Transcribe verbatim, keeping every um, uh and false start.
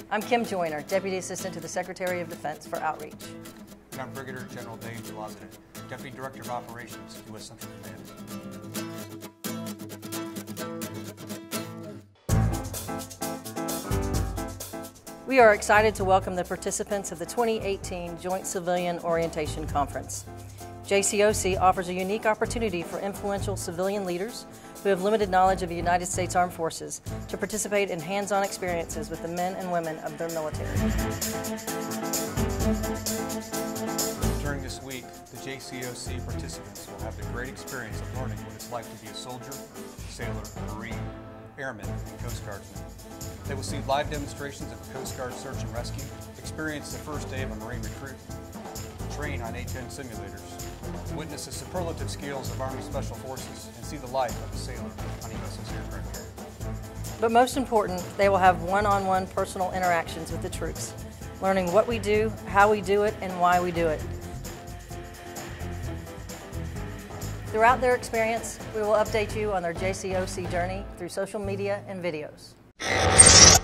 I'm Kim Joyner, Deputy Assistant to the Secretary of Defense for Outreach. And I'm Brigadier General Dave Julazadeh, Deputy Director of Operations, U S Central Command. We are excited to welcome the participants of the twenty eighteen Joint Civilian Orientation Conference. J C O C offers a unique opportunity for influential civilian leaders who have limited knowledge of the United States Armed Forces to participate in hands-on experiences with the men and women of their military. During this week, the J C O C participants will have the great experience of learning what it's like to be a soldier, sailor, Marine, airman, and Coast Guardsman. They will see live demonstrations of Coast Guard search and rescue, experience the first day of a Marine recruit, train on A ten simulators, witness the superlative skills of Army Special Forces, and see the life of a sailor on a U S S aircraft carrier. But most important, they will have one-on-one personal interactions with the troops, learning what we do, how we do it, and why we do it. Throughout their experience, we will update you on their J C O C journey through social media and videos.